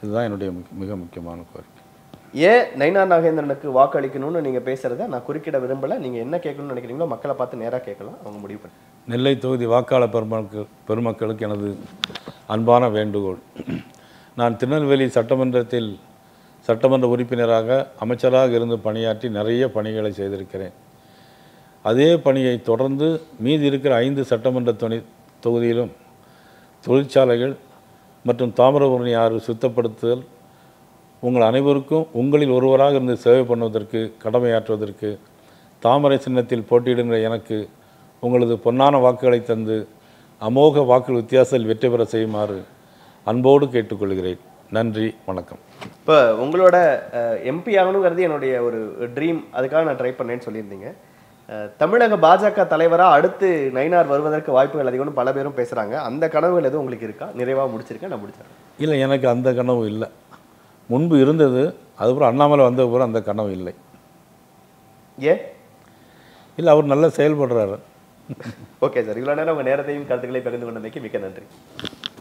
இதுதான் என்னுடைய மிக முக்கியமான கோரிக்கை. ஏன் நயினார் நாகேந்திரனுக்கு வாக்களிக்கணும்னு நீங்கள் பேசுகிறத நான் குறுக்கிட விரும்பலை. நீங்கள் என்ன கேட்கணும்னு நினைக்கிறீங்களோ மக்களை பார்த்து நேராக கேட்கலாம், அவங்க முடிவு பண்ணி. நெல்லை தொகுதி வாக்காளர் பெருமக்களுக்கு எனது அன்பான வேண்டுகோள். நான் திருநெல்வேலி சட்டமன்ற உறுப்பினராக அமைச்சராக இருந்து பணியாற்றி நிறைய பணிகளை செய்திருக்கிறேன். அதே பணியை தொடர்ந்து மீதி இருக்கிற 5 சட்டமன்ற தொகுதியிலும் தொழிற்சாலைகள் மற்றும் தாமிரபரணி ஆறு சுத்தப்படுத்துதல், உங்கள் அனைவருக்கும் உங்களில் ஒருவராக இருந்து சேவை பண்ணுவதற்கு கடமையாற்றுவதற்கு தாமரை சின்னத்தில் போட்டியிடுகிற எனக்கு உங்களது பொன்னான வாக்குகளை தந்து அமோக வாக்கு வித்தியாசத்தில் வெற்றி பெற செய்யுமாறு அன்போடு கேட்டுக்கொள்கிறேன். நன்றி, வணக்கம். இப்போ உங்களோட எம்பி ஆகணுங்கிறது என்னுடைய ஒரு ட்ரீம், அதுக்காக நான் ட்ரை பண்ணேன்னு சொல்லியிருந்தீங்க. தமிழக பாஜக தலைவராக அடுத்து நயினார் வருவதற்கு வாய்ப்புகள் அதிகம்னு பல பேரும் பேசுகிறாங்க. அந்த கனவுகள் எதுவும் உங்களுக்கு இருக்கா? நிறைவாக முடிச்சிருக்கேன், நான் முடிச்சிடறேன். இல்லை, எனக்கு அந்த கனவு இல்லை. முன்பு இருந்தது, அதுக்கப்புறம் அண்ணாமலை வந்த பிறகு அந்த கனவு இல்லை. ஏன் இல்லை, அவர் நல்லா செயல்படுறாரு. ஓகே சார், இவ்வளோ நேரம் உங்கள் நேரத்தையும் கருத்துக்களையும் பகிர்ந்து கொண்டமைக்கு மிக்க நன்றி.